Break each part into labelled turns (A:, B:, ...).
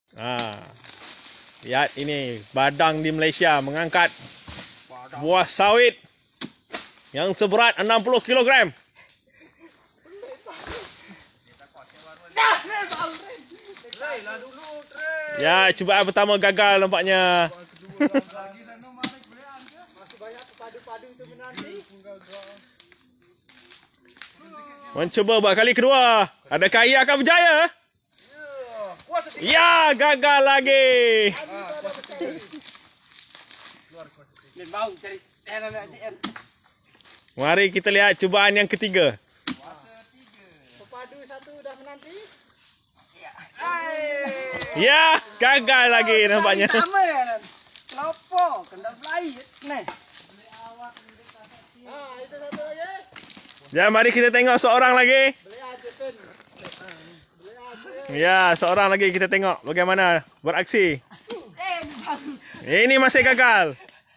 A: Lihat ini badang di Malaysia mengangkat buah sawit yang seberat 60 kg. Ya, cubaan pertama gagal nampaknya. Mencuba buat kali kedua. Adakah ia akan berjaya? Ya, gagal lagi. Mari kita lihat cubaan yang ketiga.
B: Pepadu satu dah menanti.
A: Ya, gagal lagi nampaknya.
C: Sama ya, Lopo, kendal belai. Nih.
B: Itu satu lagi.
A: Ya, mari kita tengok seorang lagi. Ya, seorang lagi kita tengok bagaimana beraksi. Ini masih gagal.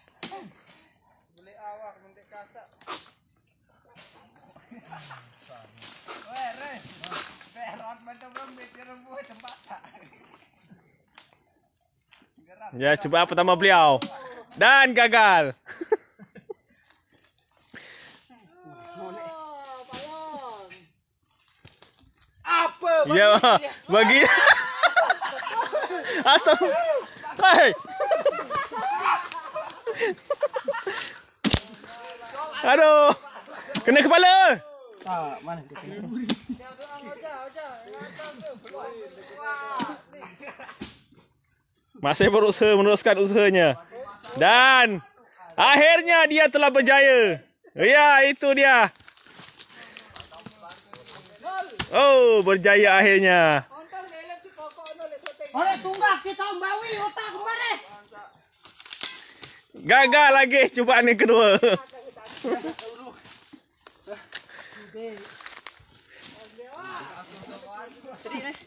A: Ya, cuba pertama beliau. Dan gagal.
C: Apa?
A: Ya, bagi. Astagfirullah. Hai. Aduh. Kena kepala.
C: Tak, mana dia?
A: Masih berusaha meneruskan usahanya. Dan akhirnya dia telah berjaya. Ya, itu dia. Oh, berjaya akhirnya.
C: Oleh tunggak kita bawi otak kemarin.
A: Gagal lagi cubaan yang kedua.
C: Sedih nih.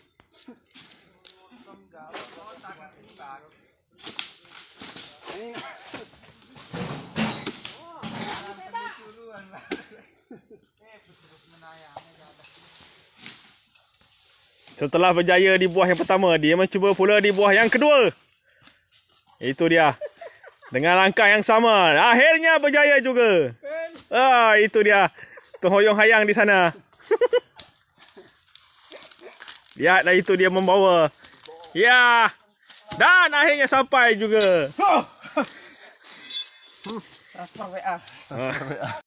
A: Setelah berjaya di buah yang pertama, dia mencuba pula di buah yang kedua. Itu dia. Dengan langkah yang sama, akhirnya berjaya juga. Itu dia. Terhoyong hayang di sana. Lihatlah, itu dia membawa. Ya. Dan akhirnya sampai juga.
C: Transfer WA.